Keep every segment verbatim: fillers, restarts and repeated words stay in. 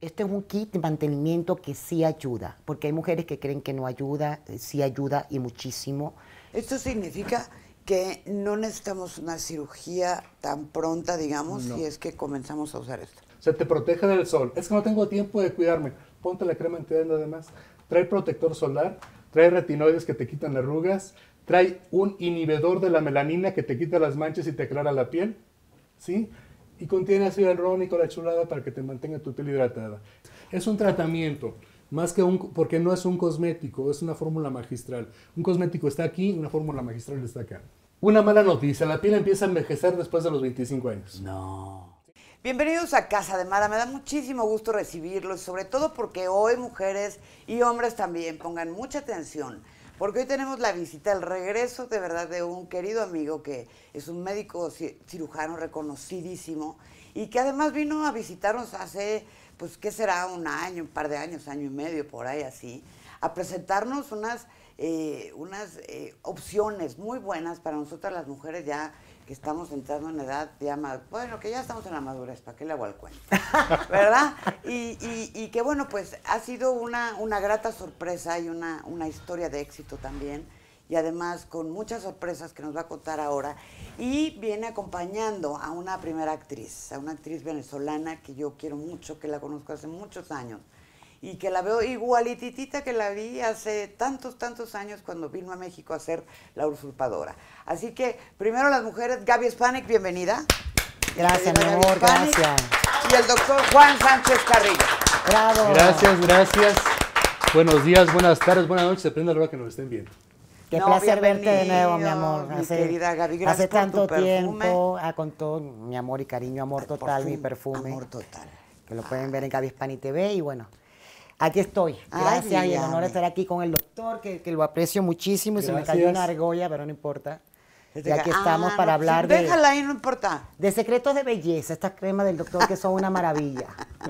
Este es un kit de mantenimiento que sí ayuda, porque hay mujeres que creen que no ayuda, sí ayuda y muchísimo. Esto significa que no necesitamos una cirugía tan pronta, digamos, No. si es que comenzamos a usar esto. Se te protege del sol. Es que no tengo tiempo de cuidarme. Ponte la crema antiedad además. Trae protector solar, trae retinoides que te quitan arrugas, trae un inhibidor de la melanina que te quita las manchas y te aclara la piel, ¿sí? Y contiene ácido hialurónico, la chulada, para que te mantenga tu piel hidratada. Es un tratamiento, más que un, porque no es un cosmético, es una fórmula magistral. Un cosmético está aquí, una fórmula magistral está acá. Una mala noticia, la piel empieza a envejecer después de los veinticinco años. No. Bienvenidos a Casa de Mara, me da muchísimo gusto recibirlos, sobre todo porque hoy mujeres y hombres también pongan mucha atención, porque hoy tenemos la visita, el regreso de verdad de un querido amigo que es un médico cirujano reconocidísimo y que además vino a visitarnos hace, pues, ¿qué será? Un año, un par de años, año y medio, por ahí así, a presentarnos unas, eh, unas eh, opciones muy buenas para nosotras las mujeres ya que estamos entrando en edad ya más, bueno, que ya estamos en la madurez, ¿para qué le hago el cuento? ¿Verdad? Y, y, y que bueno, pues ha sido una, una grata sorpresa y una, una historia de éxito también, y además con muchas sorpresas que nos va a contar ahora, y viene acompañando a una primera actriz, a una actriz venezolana que yo quiero mucho, que la conozco hace muchos años, y que la veo igualititita que la vi hace tantos, tantos años cuando vino a México a ser La Usurpadora. Así que, primero las mujeres, Gaby Spanik, bienvenida. Gracias, Bienvenida, mi amor, Gaby Spanik, gracias. Y el doctor Juan Sánchez Carrillo. Bravo. Gracias, gracias. Buenos días, buenas tardes, buenas noches, depende de la hora que nos estén viendo. Qué No, placer verte de bienvenido, nuevo, mi amor. mi Hace, querida Gaby, gracias hace por tanto tu perfume. tiempo, ah, con todo mi amor y cariño, amor total, Perfume, mi perfume. Amor total. Que lo pueden ver en Gaby Spanik T V y bueno, aquí estoy. Ay, Gracias y el honor Gaby. de estar aquí con el doctor, que, que lo aprecio muchísimo y se me Gracias. cayó una argolla, pero no importa. Y aquí Ah, estamos no, para sí, hablar de, déjala ahí, no importa. de secretos de belleza, estas cremas del doctor que son una maravilla.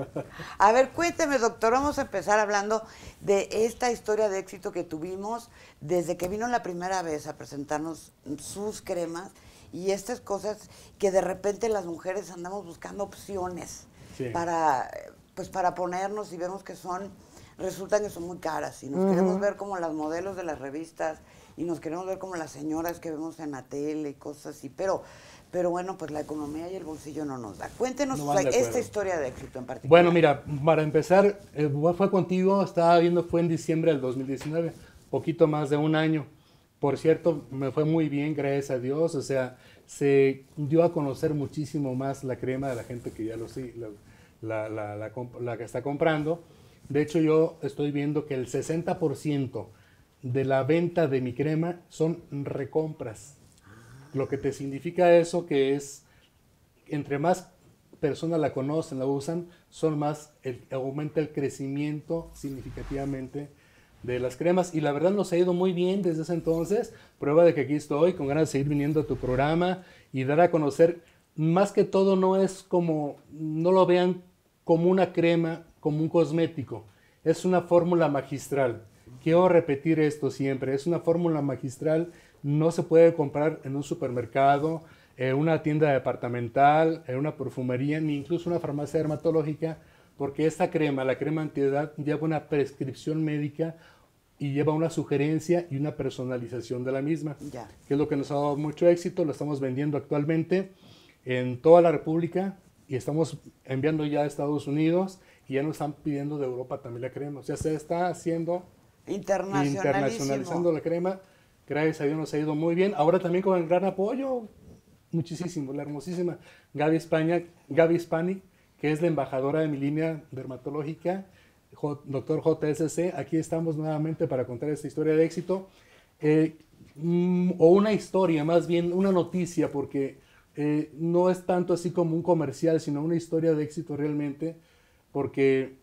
A ver, cuénteme, doctor, vamos a empezar hablando de esta historia de éxito que tuvimos desde que vino la primera vez a presentarnos sus cremas y estas cosas que de repente las mujeres andamos buscando opciones Sí. para, pues, para ponernos y vemos que son, resultan que son muy caras y nos Ujú. queremos ver como las modelos de las revistas y nos queremos ver como las señoras que vemos en la tele y cosas así, pero... Pero bueno, pues la economía y el bolsillo no nos da. Cuéntenos No van de esta acuerdo. historia de éxito en particular. Bueno, mira, para empezar, eh, fue contigo, estaba viendo, fue en diciembre del dos mil diecinueve, poquito más de un año. Por cierto, me fue muy bien, gracias a Dios, o sea, se dio a conocer muchísimo más la crema de la gente que ya lo sí, la, la, la, la, comp- la que está comprando. De hecho, yo estoy viendo que el sesenta por ciento de la venta de mi crema son recompras. Lo que te significa eso que es, entre más personas la conocen, la usan, son más, el, aumenta el crecimiento significativamente de las cremas. Y la verdad nos ha ido muy bien desde ese entonces. Prueba de que aquí estoy con ganas de seguir viniendo a tu programa y dar a conocer. Más que todo no es como, no lo vean como una crema, como un cosmético. Es una fórmula magistral. Quiero repetir esto siempre. Es una fórmula magistral. No se puede comprar en un supermercado, en una tienda departamental, en una perfumería, ni incluso una farmacia dermatológica, porque esta crema, la crema antiedad, lleva una prescripción médica y lleva una sugerencia y una personalización de la misma, Ya. que es lo que nos ha dado mucho éxito. Lo estamos vendiendo actualmente en toda la República y estamos enviando ya a Estados Unidos y ya nos están pidiendo de Europa también la crema. O sea, se está haciendo Internacionalísimo. internacionalizando la crema. Gracias a Dios nos ha ido muy bien. Ahora también con el gran apoyo, muchísimo, la hermosísima Gaby España, Gaby Spanik, que es la embajadora de mi línea dermatológica, J- doctor J S C. Aquí estamos nuevamente para contar esta historia de éxito. Eh, mm, o una historia, más bien una noticia, porque eh, no es tanto así como un comercial, sino una historia de éxito realmente, porque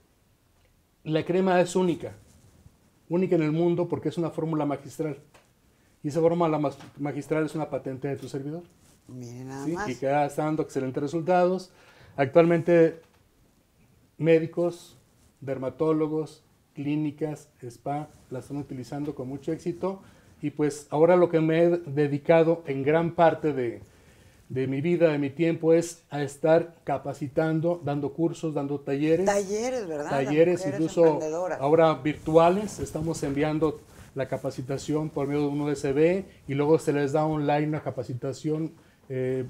la crema es única, única en el mundo porque es una fórmula magistral. Y esa fórmula mas- magistral es una patente de tu servidor. Miren nada ¿Sí? más. Y que está dando excelentes resultados. Actualmente, médicos, dermatólogos, clínicas, spa, la están utilizando con mucho éxito. Y pues ahora lo que me he dedicado en gran parte de, de mi vida, de mi tiempo, es a estar capacitando, dando cursos, dando talleres. Talleres, ¿verdad? Talleres, incluso ahora virtuales. Estamos enviando la capacitación por medio de un U S B y luego se les da online una capacitación eh,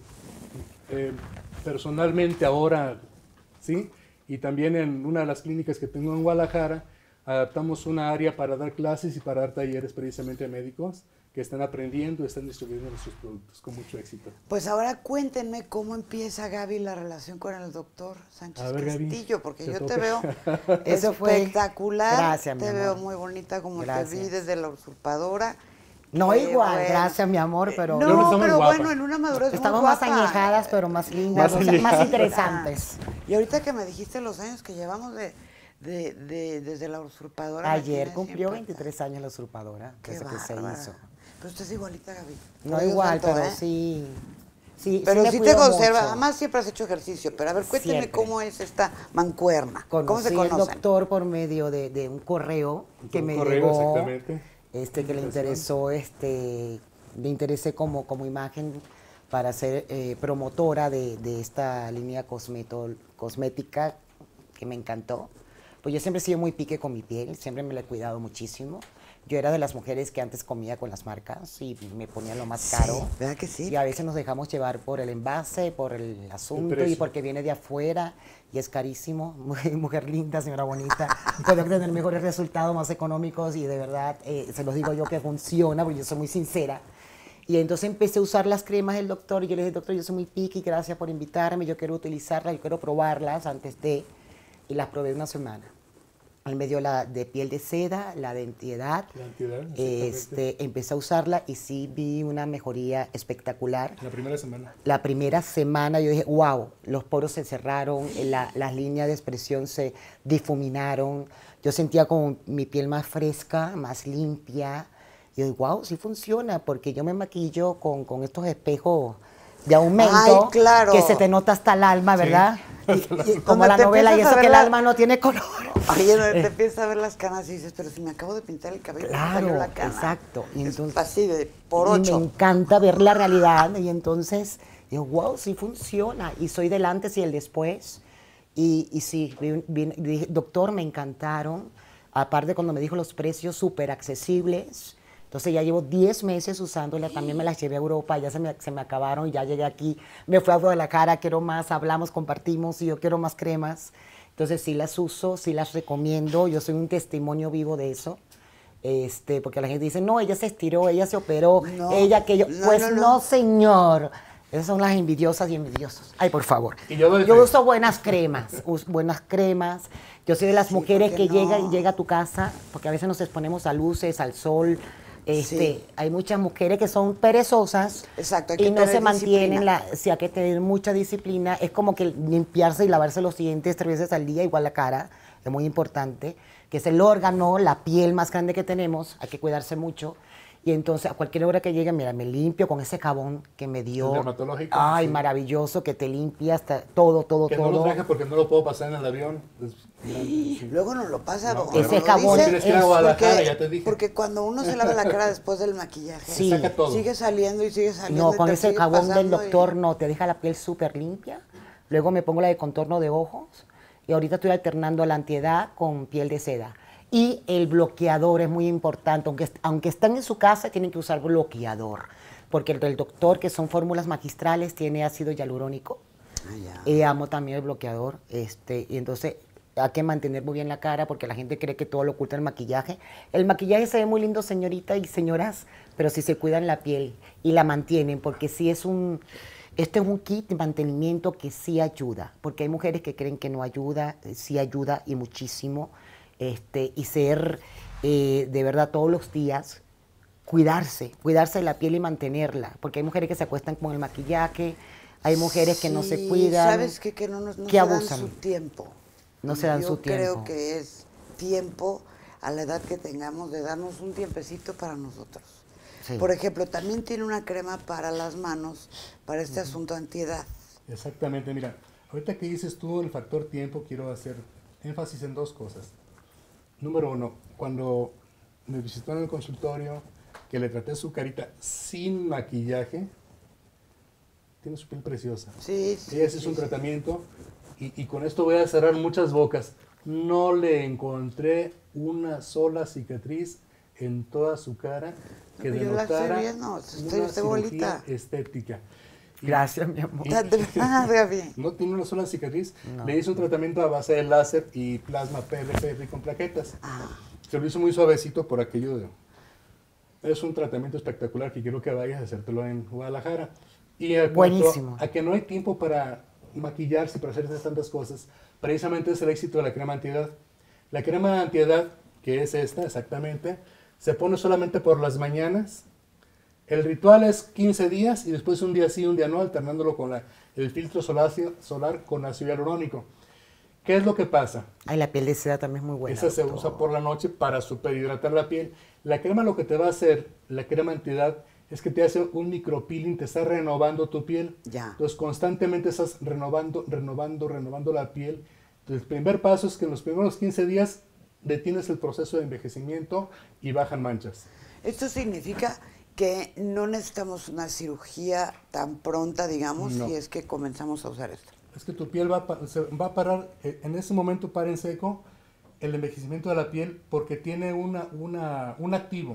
eh, personalmente ahora, ¿sí? Y también en una de las clínicas que tengo en Guadalajara, adaptamos una área para dar clases y para dar talleres precisamente a médicos que están aprendiendo y están distribuyendo nuestros productos con mucho éxito. Pues ahora cuéntenme cómo empieza, Gaby, la relación con el doctor Sánchez A ver, Castillo, Gaby, porque te yo toca. te veo Eso fue- espectacular, Gracias, mi te amor. veo muy bonita como Gracias. te vi desde La Usurpadora. No Qué igual, bueno. gracias mi amor, pero Yo no No, estamos pero guapa. bueno, en una madurez estamos muy más guapa. añejadas, pero más lindas, Más o sea, más añejadas. interesantes. Y ahorita que me dijiste los años que llevamos de, de, de- desde La Usurpadora. me Ayer tienes cumplió impactada. veintitrés años la usurpadora, Qué desde que se bárbara. hizo. Pero usted es igualita, Gaby. No Por Dios igual, santo, pero ¿eh? sí, sí, Pero me sí te cuido conserva. mucho. Además, siempre has hecho ejercicio. Pero a ver, cuénteme Siempre. cómo es esta mancuerna. ¿Cómo Conocí se al conocen? doctor por medio de, de un correo que Un me correo, llegó, exactamente. este, que le Invitación. interesó, este, le interesé como, como imagen para ser eh, promotora de, de esta línea cosmeto, cosmética que me encantó. Pues yo siempre he sido muy pique con mi piel, siempre me la he cuidado muchísimo. Yo era de las mujeres que antes comía con las marcas y me ponía lo más Sí, caro. ¿verdad que sí? Y a veces nos dejamos llevar por el envase, por el asunto y precio. porque viene de afuera y es carísimo. Mujer, mujer linda, señora bonita. Puede tener mejores resultados, más económicos y de verdad, eh, se los digo yo que funciona porque yo soy muy sincera. Y entonces empecé a usar las cremas del doctor y yo le dije, doctor, yo soy muy picky, gracias por invitarme, yo quiero utilizarlas, yo quiero probarlas antes de... Y las probé una semana. Él me dio la de piel de seda, la de antiedad. La antiedad, exactamente. Este, empecé a usarla y sí vi una mejoría espectacular. La primera semana. La primera semana yo dije, wow, los poros se cerraron, la- las líneas de expresión se difuminaron. Yo sentía como mi piel más fresca, más limpia. Y yo dije, wow, sí funciona, porque yo me maquillo con, con estos espejos de aumento, Ay, claro. que se te nota hasta el alma, ¿verdad? Y- y Como donde la te novela, y empiezas a eso que ver el la- alma no tiene color. Oye, no, te empiezas a ver las canas y dices, pero si me acabo de pintar el cabello, ¿cómo Claro, salió la cana? exacto. Y Es entonces- así de por Y ocho. me encanta ver la realidad y entonces digo, wow, sí funciona. Y soy del antes y el después. Y, y sí, vi- vi- dije, doctor, me encantaron. Aparte cuando me dijo los precios súper accesibles. Entonces ya llevo diez meses usándola, también me las llevé a Europa, ya se me, se me acabaron, ya llegué aquí, me fui a Guadalajara, quiero más, hablamos, compartimos y yo quiero más cremas. Entonces sí las uso, sí las recomiendo, yo soy un testimonio vivo de eso. Este, porque la gente dice, no, ella se estiró, ella se operó, No, ella que yo. no, Pues no, no, no. señor. Esas son las envidiosas y envidiosos. Ay, por favor. Y yo doy fe. uso buenas cremas, us- buenas cremas. Yo soy de las Sí, mujeres ¿por que qué llega no? y llega a tu casa, porque a veces nos exponemos a luces, al sol. Este, Sí. Hay muchas mujeres que son perezosas Exacto, hay que y no tener se mantienen, disciplina. la, sí, hay que tener mucha disciplina. Es como que limpiarse y lavarse los dientes tres veces al día, igual la cara, es muy importante, que es el órgano, la piel más grande que tenemos, hay que cuidarse mucho. Y entonces a cualquier hora que llegue, mira, me limpio con ese jabón que me dio. El dermatológico, Ay, sí. maravilloso, que te limpia hasta todo, todo, Que todo. no lo traje porque no lo puedo pasar en el avión. Es grande, sí. Luego nos lo pasa. No, o ese nos lo jabón dice, tienes que ir a es Guadalajara, porque, ya te dije. porque cuando uno se lava la cara después del maquillaje, Sí. Saca todo. sigue saliendo y sigue saliendo. No, y con te ese sigue jabón del pasando y- doctor no, te deja la piel súper limpia. Luego me pongo la de contorno de ojos y ahorita estoy alternando la antiedad con piel de seda. Y el bloqueador es muy importante, aunque, est- aunque están en su casa tienen que usar bloqueador, porque el del doctor, que son fórmulas magistrales, tiene ácido hialurónico. Ah, ya. Y amo también el bloqueador, este, y entonces hay que mantener muy bien la cara porque la gente cree que todo lo oculta el maquillaje. El maquillaje se ve muy lindo, señorita y señoras, pero si se cuidan la piel y la mantienen, porque sí es un, este es un kit de mantenimiento que sí ayuda, porque hay mujeres que creen que no ayuda, eh, sí ayuda y muchísimo, este, y ser eh, de verdad todos los días cuidarse, cuidarse de la piel y mantenerla, porque hay mujeres que se acuestan con el maquillaje, hay mujeres que no se Sí, cuidan, ¿sabes qué? Que no, nos, no que se dan abusan. su tiempo. No se dan Yo su tiempo. creo que es tiempo a la edad que tengamos de darnos un tiempecito para nosotros. Sí. Por ejemplo, también tiene una crema para las manos, para este asunto antiedad. Exactamente, mira, ahorita que dices tú el factor tiempo, quiero hacer énfasis en dos cosas. Número uno, cuando me visitó en el consultorio, que le traté su carita sin maquillaje, tiene su piel preciosa. Sí, sí. Ese es sí, un sí. tratamiento y, y con esto voy a cerrar muchas bocas. No le encontré una sola cicatriz en toda su cara que No, yo la estoy denotara viendo, estoy- una estoy cirugía bonita. estética. Y- Gracias, mi amor. y- De verdad, Gaby. no tiene una sola cicatriz. No. Le hice un tratamiento a base de láser y plasma P L P rico en plaquetas. Ah, Se lo hizo muy suavecito por aquello de... Es un tratamiento espectacular que quiero que vayas a hacértelo en Guadalajara. Y en cuanto Buenísimo. a que no hay tiempo para maquillarse y para hacer tantas cosas, precisamente es el éxito de la crema antiedad. La crema antiedad, que es esta exactamente, se pone solamente por las mañanas. El ritual es quince días y después un día sí, un día no, alternándolo con la, el filtro solar, solar con ácido hialurónico. ¿Qué es lo que pasa? Ay, la piel de seda también es muy buena. Esa se doctor. usa por la noche para superhidratar la piel. La crema lo que te va a hacer, la crema antiedad, es que te hace un micropeeling, te está renovando tu piel. Ya. Entonces constantemente estás renovando, renovando, renovando la piel. Entonces, el primer paso es que en los primeros quince días detienes el proceso de envejecimiento y bajan manchas. esto significa que no necesitamos una cirugía tan pronta, digamos, No. si es que comenzamos a usar esto. Es que tu piel va a, pa- se va a parar, eh, en ese momento para en seco el envejecimiento de la piel porque tiene una, una, un activo,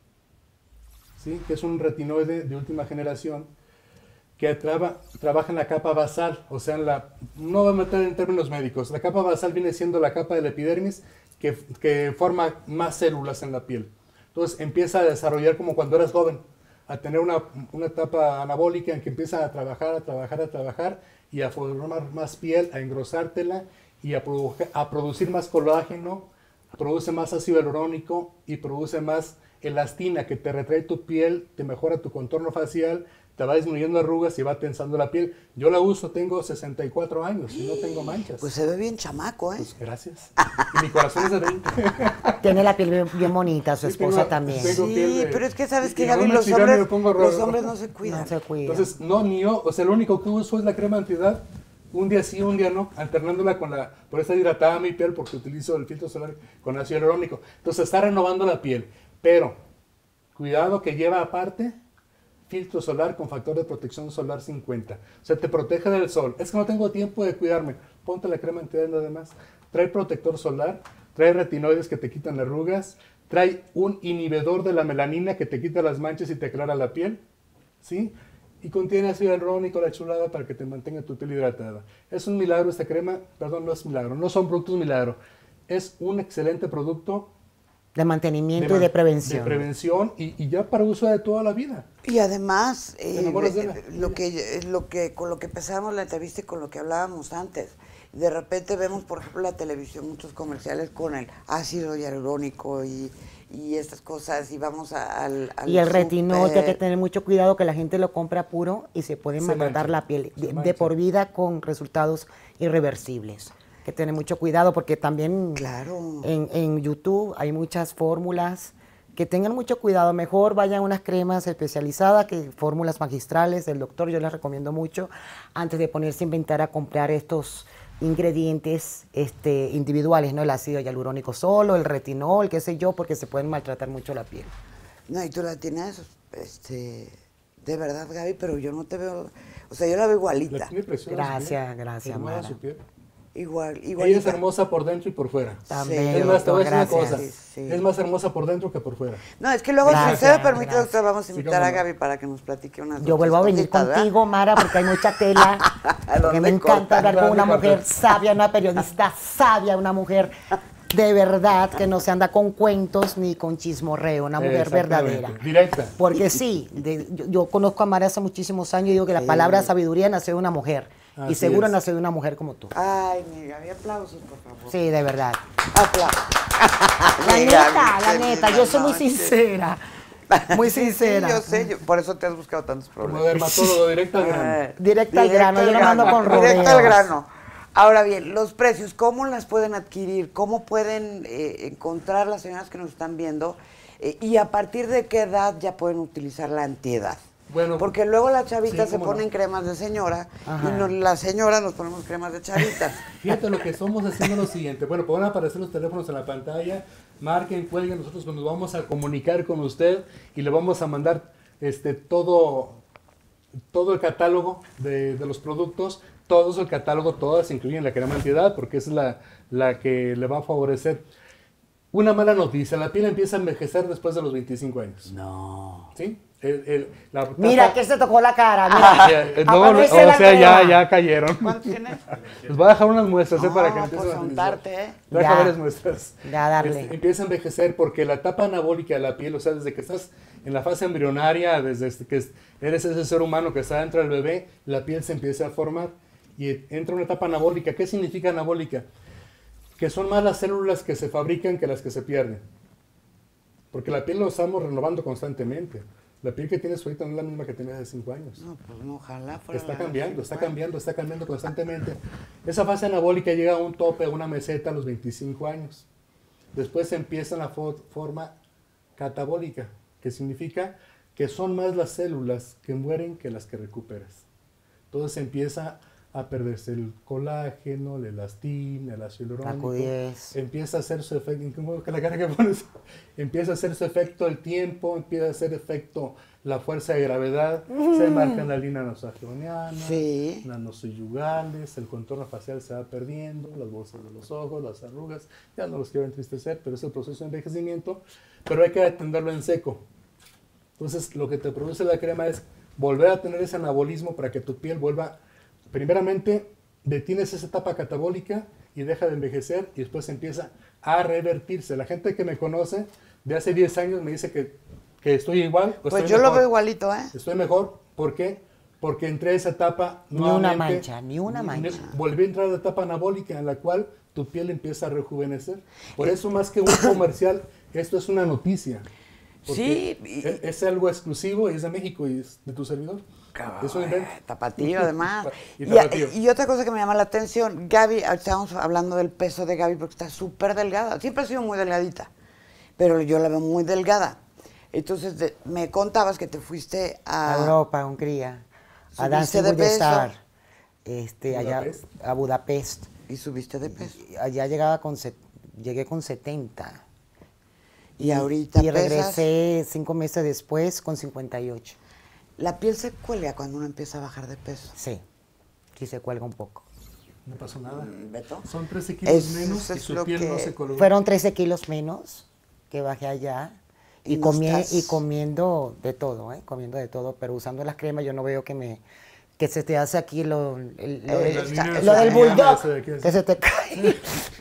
¿sí? Que es un retinoide de última generación que traba- trabaja en la capa basal, o sea, en la, no voy a meter en términos médicos, la capa basal viene siendo la capa de la epidermis que, que forma más células en la piel. Entonces empieza a desarrollar como cuando eras joven, a tener una, una etapa anabólica en que empieza a trabajar, a trabajar, a trabajar y a formar más piel, a engrosártela y a, produ- a producir más colágeno, produce más ácido hialurónico y produce más elastina que te retrae tu piel, te mejora tu contorno facial, te va disminuyendo arrugas y va tensando la piel. Yo la uso, tengo sesenta y cuatro años y no tengo manchas. Pues se ve bien chamaco, ¿eh? Pues gracias. Y mi corazón es de veinte. Tiene la piel bien, bien bonita, su Sí, esposa tengo- también. tengo- piel Sí, de- pero es que sabes y- que y Gaby, no me los chivean y hombres, me pongo los rojo. hombres no se cuidan. No se cuida. Entonces, no, ni yo, o sea, lo único que uso es la crema antiedad, un día sí, un día no, alternándola con la, por eso está hidratada mi piel, porque utilizo el filtro solar con ácido hialurónico. Entonces, está renovando la piel, pero, cuidado que lleva aparte filtro solar con factor de protección solar cincuenta. O sea, te protege del sol. Es que no tengo tiempo de cuidarme. Ponte la crema antiedad nada más. Trae protector solar, trae retinoides que te quitan arrugas, trae un inhibidor de la melanina que te quita las manchas y te aclara la piel, ¿sí? Y contiene ácido hialurónico, la chulada, para que te mantenga tu piel hidratada. Es un milagro esta crema, perdón, no es milagro, no son productos milagro. Es un excelente producto De mantenimiento man- y de prevención. de prevención y, y ya para uso de toda la vida. Y además, eh, enamoras de ella. eh, lo que, eh, lo que, con lo que empezamos la entrevista y con lo que hablábamos antes, de repente vemos, por ejemplo, en la televisión muchos comerciales con el ácido hialurónico y, y estas cosas, y vamos a- al, al Y el retinol, que hay que súper. tener mucho cuidado que la gente lo compra puro y se puede Se maltratar mancha, la piel se de, de mancha. por vida con resultados irreversibles. Hay que tener mucho cuidado porque también Claro. en, en YouTube hay muchas fórmulas que tengan mucho cuidado. Mejor vayan a unas cremas especializadas que fórmulas magistrales del doctor. Yo les recomiendo mucho antes de ponerse a inventar a comprar estos ingredientes este, individuales, ¿no? El ácido hialurónico solo, el retinol, qué sé yo, porque se pueden maltratar mucho la piel. No, y tú la tienes, este, de verdad, Gaby, pero yo no te veo, o sea, yo la veo La igualita. tiene preciosa. Gracias, ¿sí? gracias, Hermosa Mara. su piel. Igual, Ella igualita. es hermosa por dentro y por fuera. También, Sí. Es más, te voy a decir una doctor, cosa. gracias. Sí, sí. Es más hermosa por dentro que por fuera. No, es que luego, Gracias, si se me permite, gracias. doctor, vamos a Sí, invitar cómo a no. Gaby para que nos platique unas Yo vuelvo a venir cositas, ¿verdad? contigo, Mara, porque hay mucha tela. Porque ¿Dónde me encanta cortar? hablar con una ¿Dónde mujer cortar? sabia, una periodista sabia, una mujer de verdad que no se anda con cuentos ni con chismorreo, una mujer Exactamente. verdadera. Directa. Porque sí, de- yo, yo conozco a Mara hace muchísimos años y digo que la Sí. palabra sabiduría nació de una mujer. y Así seguro es. nació de una mujer como tú. Ay, mi Gaby, aplausos, por favor. Sí, de verdad. Aplausos. La Mi neta, Gaby, la qué neta, linda yo soy muy noche. sincera. Muy Sí, sí, sincera. yo sé, yo- por eso te has buscado tantos Como problemas. dermatólogo, directa al grano. Eh, Directa al grano, yo no al mando con Directo al rodeos. grano. Ahora bien, los precios, ¿cómo las pueden adquirir? ¿Cómo pueden eh, encontrar las señoras que nos están viendo? Eh, ¿Y a partir de qué edad ya pueden utilizar la antiedad? Bueno, Porque luego las chavitas sí, se cómo ponen no. cremas de señora Ajá. y no- las señoras nos ponemos cremas de chavitas. Fíjate lo que estamos haciendo lo siguiente. Bueno, pues van a aparecer los teléfonos en la pantalla. Marquen, cuelguen, nosotros nos vamos a comunicar con usted y le vamos a mandar este todo todo el catálogo de, de los productos, todo el catálogo, todas incluyen la crema antiedad, porque es la, la que le va a favorecer. Una mala noticia, la piel empieza a envejecer después de los veinticinco años. No. ¿Sí? El, el, la tapa, Mira que se tocó la cara, mira. eh, no, o sea, ya, ya cayeron. ¿Cuántos tienes? Les voy a dejar unas muestras eh, No, para que pues empiecen a untarte, ¿eh? Voy a dejar varias muestras. Ya, darle. Este, empieza a envejecer porque la etapa anabólica de la piel, o sea, desde que estás en la fase embrionaria, desde que eres ese ser humano que está dentro del bebé, la piel se empieza a formar y entra una etapa anabólica. ¿Qué significa anabólica? Que son más las células que se fabrican que las que se pierden. Porque la piel lo estamos renovando constantemente. La piel que tienes ahorita no es la misma que tenías hace cinco años. No, pues no, ojalá fuera. Está la cambiando, de está cinco cambiando, está cambiando constantemente. Esa fase anabólica llega a un tope, a una meseta a los veinticinco años. Después empieza la fo forma catabólica, que significa que son más las células que mueren que las que recuperas. Entonces empieza a perderse el colágeno, el elastín, el ácido hialurónico. Empieza a hacer su efecto, la cara que pones, empieza a hacer su efecto el tiempo, empieza a hacer efecto la fuerza de gravedad, mm. se marcan la línea nasogeniana, sí. las nasoyugales, el contorno facial se va perdiendo, las bolsas de los ojos, las arrugas, ya no los quiero entristecer, pero es el proceso de envejecimiento, pero hay que atenderlo en seco. Entonces, lo que te produce la crema es volver a tener ese anabolismo para que tu piel vuelva. Primeramente, detienes esa etapa catabólica y deja de envejecer y después empieza a revertirse. La gente que me conoce de hace diez años me dice que, que estoy igual. Pues estoy yo mejor. lo veo igualito, ¿eh? Estoy mejor. ¿Por qué? Porque entré a esa etapa Ni una mancha, ni una mancha. Volví a entrar a la etapa anabólica en la cual tu piel empieza a rejuvenecer. Por eso, más que un comercial, esto es una noticia. Sí. Y, es, es algo exclusivo y es de México y es de tu servidor. Cabrón, Eso invento. Tapatío, además. y, tapatío. Y, y otra cosa que me llama la atención, Gaby, estábamos hablando del peso de Gaby porque está súper delgada. Siempre ha sido muy delgadita, pero yo la veo muy delgada. Entonces, de, me contabas que te fuiste a... A Europa, a Hungría, a Dancing de with the peso. Star, este, allá, Budapest. a Budapest. Y subiste de peso. Y allá llegaba con, llegué con setenta. Y ahorita Y regresé pesas, cinco meses después con cincuenta y ocho. la piel se cuelga cuando uno empieza a bajar de peso. Sí, sí se cuelga un poco. No pasó nada. ¿Beto? Son trece kilos Es- menos es y su lo piel que- no se colgó. Fueron trece kilos menos que bajé allá. Y Y, no comí- estás- y comiendo de todo, ¿eh? Comiendo de todo, pero usando las cremas yo no veo que me que se te hace aquí lo, el- lo, Eh, del- está- lo está- del está- bulldog, eso de aquí, que se te cae,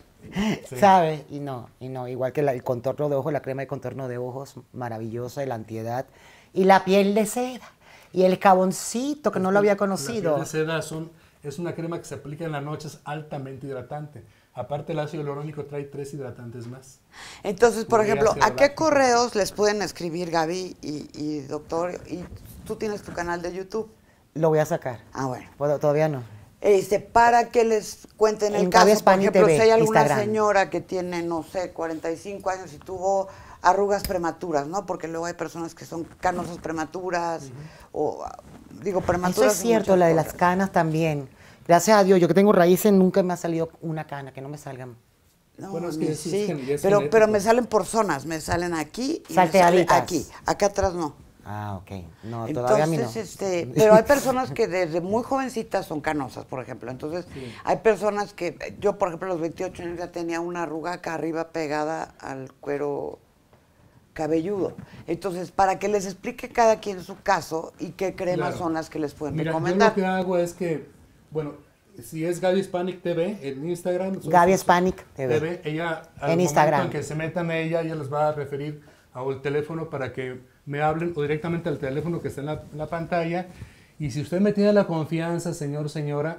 Sí. ¿sabes? Y no, y no, igual que la- el contorno de ojos, la crema de contorno de ojos, maravillosa, y la antiedad, y la piel de seda, y el jaboncito, que no lo había conocido. La piel de seda son, es una crema que se aplica en la noche, es altamente hidratante. Aparte, el ácido hialurónico trae tres hidratantes más. Entonces, por Muy ejemplo, ácido ¿a qué láctico. correos les pueden escribir Gaby y, y doctor? Y tú tienes tu canal de YouTube. Lo voy a sacar. Ah, bueno. Puedo- Todavía no. Este, para que les cuenten el En caso, Gaby por Spani ejemplo, T V, si hay alguna Instagram. señora que tiene, no sé, cuarenta y cinco años y tuvo arrugas prematuras, ¿no? Porque luego hay personas que son canosas prematuras, o digo, Eso prematuras. es y cierto, muchas la de cosas. las canas también. Gracias a Dios, yo que tengo raíces, nunca me ha salido una cana, que no me salgan. No, Bueno, es a que mí es- es sí, gen- es pero, genético. pero me salen por zonas, me salen aquí y me Salteaditas. sale aquí, acá atrás no. Ah, ok. No, todavía a mí no. Entonces, este, pero hay personas que desde muy jovencitas son canosas, por ejemplo. Entonces, hay personas que, yo por ejemplo a los veintiocho años ya tenía una arruga acá arriba pegada al cuero cabelludo. Entonces, para que les explique cada quien su caso y qué cremas Claro. son las que les pueden Mira, yo recomendar. lo que hago es que, bueno, si es Gaby Hispanic T V en Instagram. soy- Gaby Hispanic T V. ella, al En momento Instagram. en que se metan a ella, ella les va a referir al teléfono para que me hablen o directamente al teléfono que está en la, en la pantalla. Y si usted me tiene la confianza, señor, señora,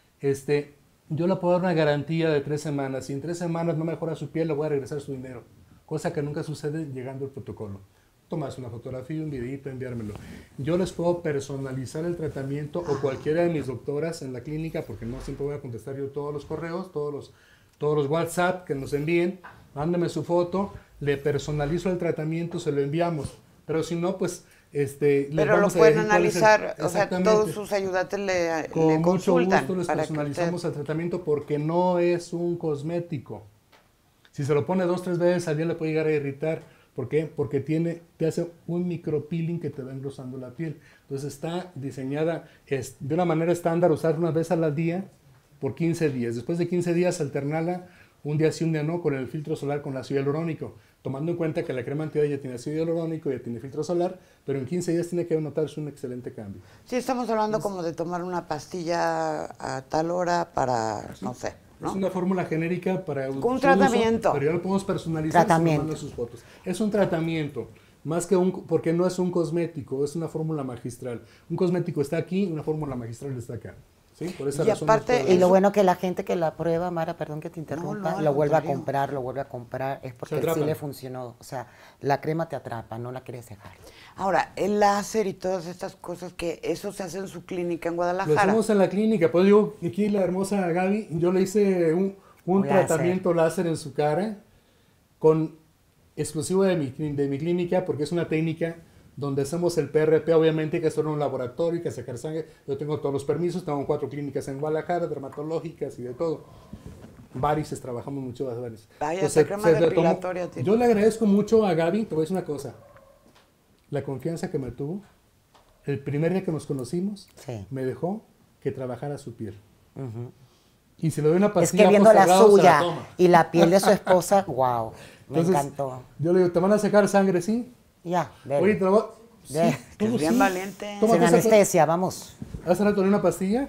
este, yo le puedo dar una garantía de tres semanas. Si en tres semanas no mejora su piel, le voy a regresar su dinero. Cosa que nunca sucede llegando al protocolo. Tomas una fotografía, un videito, enviármelo. Yo les puedo personalizar el tratamiento o cualquiera de mis doctoras en la clínica, porque no siempre voy a contestar yo todos los correos, todos los, todos los WhatsApp que nos envíen. Mándeme su foto, le personalizo el tratamiento, se lo enviamos. Pero si no, pues... Este, les Pero lo vamos a pueden decir cuál es el- analizar, o sea, Exactamente. todos sus ayudantes le, Con le mucho consultan. gusto les para que personalizamos usted- el tratamiento porque no es un cosmético. Si se lo pone dos, tres veces al día le puede llegar a irritar. ¿Por qué? Porque tiene, te hace un micropeeling que te va engrosando la piel. Entonces está diseñada es, de una manera estándar, usar una vez al día por quince días. Después de quince días, alternarla un día sí, un día no, con el filtro solar con ácido hialurónico. Tomando en cuenta que la crema antiedad ya tiene ácido hialurónico, ya tiene filtro solar, pero en quince días tiene que notarse un excelente cambio. Sí, estamos hablando como de tomar una pastilla a tal hora para, sí, no sé, ¿no? Es una fórmula genérica para un tratamiento. Uso, pero ya lo podemos personalizar tomando sus fotos. Es un tratamiento, más que un, porque no es un cosmético, es una fórmula magistral. Un cosmético está aquí, una fórmula magistral está acá. ¿Sí? Por esa y razón aparte, y lo bueno que la gente que la prueba, Mara, perdón que te interrumpa, no, no, lo vuelve a contrario. comprar, lo vuelve a comprar, es porque sí le funcionó. O sea, la crema te atrapa, no la quieres dejar. Ahora, el láser y todas estas cosas, que eso se hace en su clínica en Guadalajara. Lo hacemos en la clínica, pues digo, aquí la hermosa Gaby, yo le hice un, un, un tratamiento láser. láser en su cara, con exclusivo de mi, de mi clínica, porque es una técnica donde hacemos el P R P, obviamente, que es en un laboratorio, que sacar sangre. Yo tengo todos los permisos, tengo cuatro clínicas en Guadalajara, dermatológicas y de todo. Varices, trabajamos mucho las varices. Vaya, esta crema depilatoria tiene. Yo le agradezco mucho a Gaby, te voy a decir una cosa. La confianza que me tuvo, el primer día que nos conocimos, sí, me dejó que trabajara su piel. Uh-huh. Y si le doy una pastilla, es que viendo la suya la y la piel de su esposa, wow, me Entonces, encantó. Yo le digo, ¿te van a sacar sangre? Sí. Ya, dele. Oye, te lo voy... Sí, sí, es bien sí. valiente. Sin anestesia, vamos. ¿Hace rato una pastilla?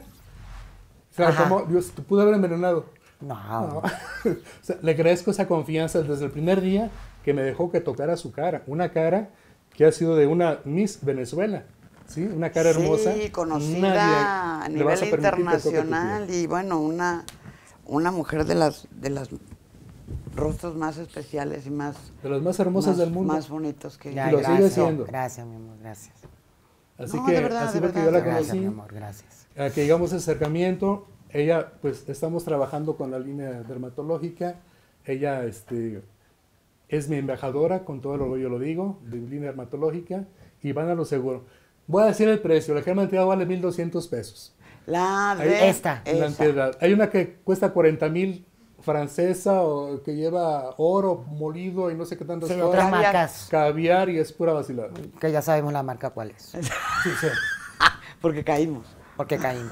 O sea, tomó, Dios, te pude haber envenenado. No. no. O sea, le agradezco esa confianza desde el primer día que me dejó que tocara su cara. Una cara que ha sido de una Miss Venezuela. ¿Sí? Una cara sí, hermosa. Sí, conocida a nivel a internacional y bueno, una, una mujer de las, de las rostros más especiales y más... De las más hermosas más, del mundo. Más bonitos que... Ya, y lo gracias, sigue siendo. Gracias, mi amor, gracias. Así no, que, de verdad, así de porque verdad, yo la gracias, conocí. mi amor, gracias. A que llegamos ese acercamiento, ella, pues, estamos trabajando con la línea dermatológica. Ella, este... es mi embajadora, con todo el orgullo lo digo, de línea dermatológica, y van a lo seguro. Voy a decir el precio, la crema antiedad vale mil doscientos pesos. La de Hay, esta. La antiedad. Hay una que cuesta cuarenta mil francesa, o que lleva oro molido y no sé qué tantas sí, cosas. otras marcas. Caviar y es pura vacilada. Que ya sabemos la marca cuál es. Sí, sí. Porque caímos. Porque caímos.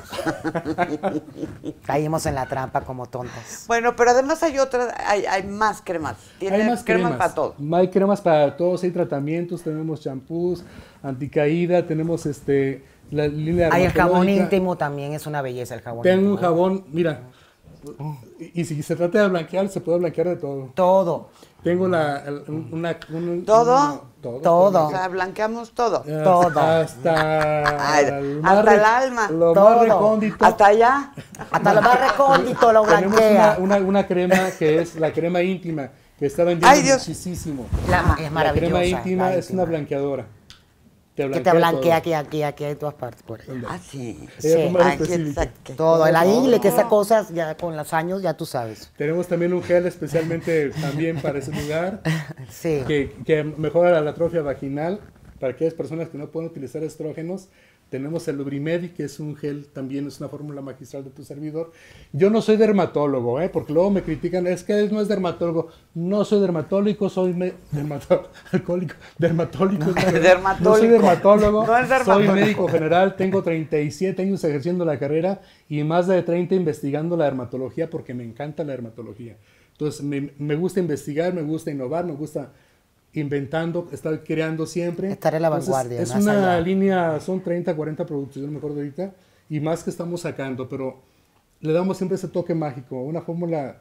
Caímos en la trampa como tontas. Bueno, pero además hay otras, hay, hay más cremas. Tiene hay más cremas, cremas para todo. Hay cremas para todos, hay tratamientos, tenemos champús, anticaída, tenemos este la línea Hay el jabón íntimo también, es una belleza el jabón Tengo íntimo. un jabón, mira, y, y si se trata de blanquear, se puede blanquear de todo. Todo. Tengo la, una, una, ¿Todo? Una, todo. Todo. O sea, blanqueamos todo. Hasta, Todo. Hasta Hasta, el, hasta el alma. Lo todo. más recóndito. Hasta allá. Hasta lo más recóndito lo blanquea. Tenemos una, una, una crema que es la crema íntima, que está vendiendo Ay, Dios. muchísimo. La, es maravillosa. La crema íntima la es íntima. una blanqueadora. Te que te blanquea aquí, aquí, aquí, en todas partes. Por ahí. Ah, sí. Sí. Aquí está, que todo, la ingle, que esas todo. cosas ya con los años ya tú sabes. Tenemos también un gel especialmente también para ese lugar, Sí. que, que mejora la atrofia vaginal para aquellas personas que no pueden utilizar estrógenos. Tenemos el Lubrimedi, que es un gel, también es una fórmula magistral de tu servidor. Yo no soy dermatólogo, ¿eh? Porque luego me critican, es que él no es dermatólogo. No soy dermatólogo, soy me, dermato, alcohólico, dermatólico. No, dermatólico. No soy dermatólogo, No es dermatólogo. soy médico general, tengo treinta y siete años ejerciendo la carrera y más de treinta investigando la dermatología porque me encanta la dermatología. Entonces me, me gusta investigar, me gusta innovar, me gusta... inventando, estar creando siempre. Estar en la Entonces, vanguardia. es más una allá. línea, son treinta, cuarenta productos, yo no me acuerdo ahorita, y más que estamos sacando, pero le damos siempre ese toque mágico, una fórmula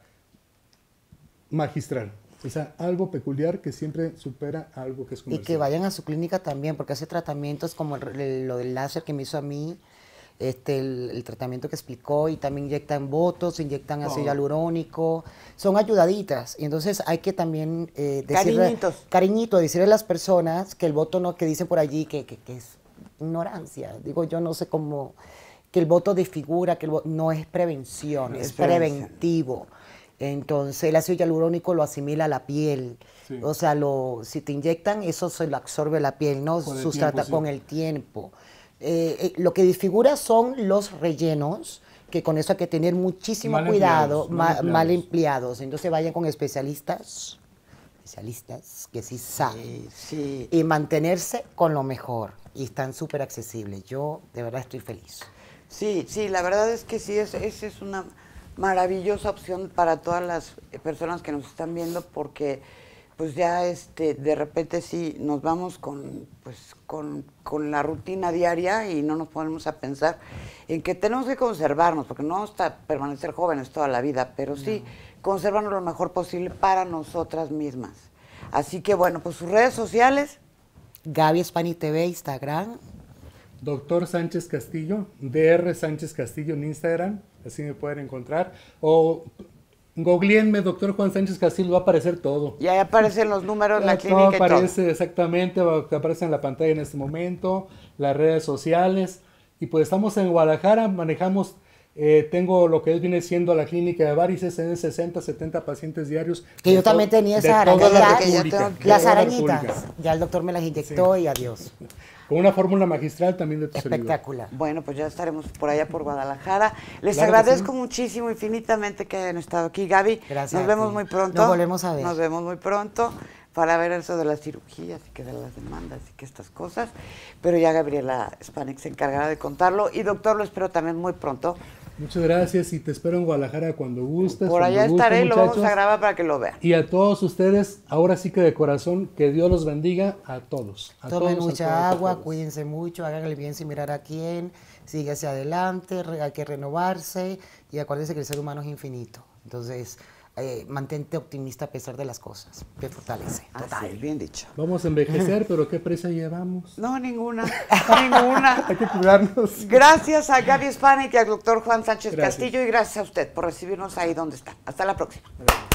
magistral. O sea, algo peculiar que siempre supera algo que es Y comercial. que vayan a su clínica también, porque hace tratamientos como el- el- lo del láser que me hizo a mí, este, el, el tratamiento que explicó, y también inyectan botox, inyectan ácido Oh. hialurónico, son ayudaditas. Y entonces hay que también eh, decirle, Cariñitos. cariñito, decirle a las personas que el voto no, que dicen por allí que, que, que es ignorancia. Digo, yo no sé cómo, que el voto desfigura, que el voto, no es prevención, No es es prevención. preventivo. Entonces el ácido hialurónico lo asimila a la piel. Sí. O sea, lo, si te inyectan, eso se lo absorbe la piel, ¿no? Con el Sustrata tiempo, sí. con el tiempo. Eh, eh, lo que desfigura son los rellenos, que con eso hay que tener muchísimo Mal cuidado, empleados, mal ma- empleados. mal empleados. Entonces vayan con especialistas especialistas que sí saben. Sí, sí. Y mantenerse con lo mejor. Y están súper accesibles. Yo de verdad estoy feliz. Sí, sí, la verdad es que sí, es, es, es una maravillosa opción para todas las personas que nos están viendo, porque pues ya este de repente sí nos vamos con pues con, con la rutina diaria y no nos ponemos a pensar en que tenemos que conservarnos, porque no vamos a permanecer jóvenes toda la vida, pero sí no. conservarnos lo mejor posible para nosotras mismas. Así que bueno, pues sus redes sociales. Gaby Spani T V, Instagram. Doctor Sánchez Castillo, D R Sánchez Castillo en Instagram, así me pueden encontrar. O googleenme, doctor Juan Sánchez Castillo, va a aparecer todo. Y ahí aparecen los números, la todo clínica y todo. aparece exactamente, aparece en la pantalla en este momento, las redes sociales. Y pues estamos en Guadalajara, manejamos, eh, tengo lo que viene siendo la clínica de varices, en sesenta, setenta pacientes diarios. Que yo también tenía esa arañita. arañita, las arañitas. Ya el doctor me las inyectó sí. y adiós. Con una fórmula magistral también de tu Espectacular. Servidor. Bueno, pues ya estaremos por allá por Guadalajara. Les claro agradezco sí. muchísimo, infinitamente que hayan estado aquí. Gaby, gracias nos vemos muy pronto. Nos volvemos a ver. Nos vemos muy pronto para ver eso de las cirugías y que de las demandas y que estas cosas. Pero ya Gabriela Spanik se encargará de contarlo. Y doctor, lo espero también muy pronto. Muchas gracias y te espero en Guadalajara cuando gustes. Por allá guste, estaré y lo muchachos. vamos a grabar para que lo vean. Y a todos ustedes, ahora sí que de corazón, que Dios los bendiga a todos. A Tomen todos, mucha a todos, agua, a todos. cuídense mucho, háganle bien sin mirar a quién, síguese adelante, hay que renovarse y acuérdense que el ser humano es infinito. Entonces, eh, mantente optimista a pesar de las cosas, te fortalece. Así es, bien dicho. Vamos a envejecer, pero ¿qué prisa llevamos? No, ninguna, ninguna. Hay que cuidarnos. Gracias a Gaby Spanik y al doctor Juan Sánchez Gracias. Castillo y gracias a usted por recibirnos ahí donde está. Hasta la próxima. Gracias.